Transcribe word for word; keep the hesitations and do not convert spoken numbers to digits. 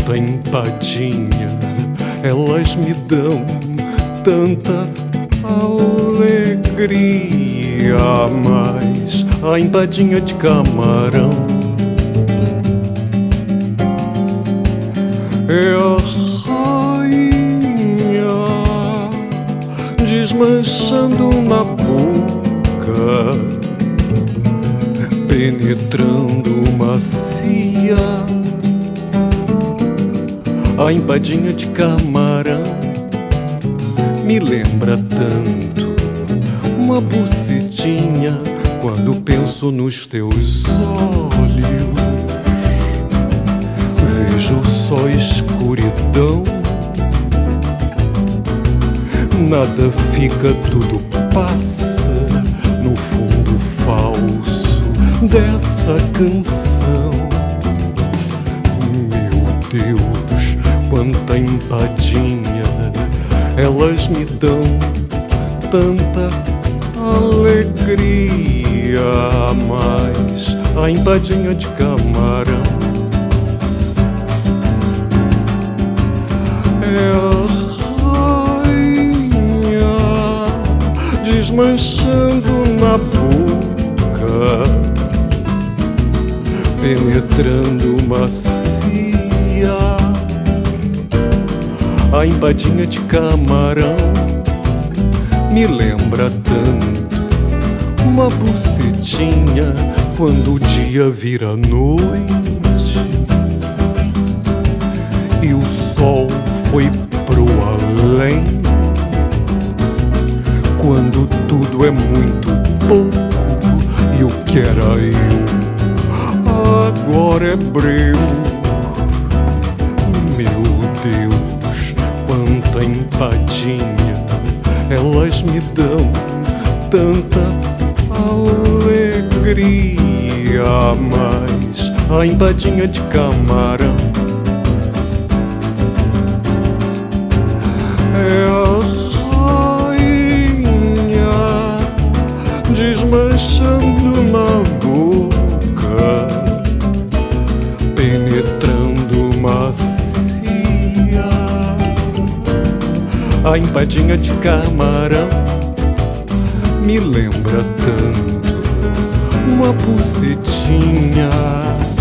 tanta empadinha, elas me dão tanta alegria. Mas a empadinha de camarão é a rainha, desmanchando na boca, penetrando macia. A empadinha de camarão me lembra tanto uma bucetinha quando penso nos teus olhos. Vejo só escuridão, nada fica, tudo passa no fundo falso dessa canção. Meu Deus, quanta empadinha, elas me dão tanta alegria. Mas a empadinha de camarão é a rainha, desmanchando na boca, penetrando macia. A empadinha de camarão me lembra tanto uma bucetinha quando o dia vira noite e o sol foi pro além. Quando tudo é muito pouco e o que era eu agora é breu. Meu Deus, quanta empadinha, elas me dão tanta alegria. Mas a empadinha de camarão é a rainha, desmanchando na boca, penetrando macia. A empadinha de camarão me lembra tanto uma bucetinha